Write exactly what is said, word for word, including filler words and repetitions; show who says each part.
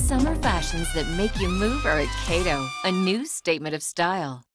Speaker 1: summer fashions that make you move are at Cato, a new statement of style.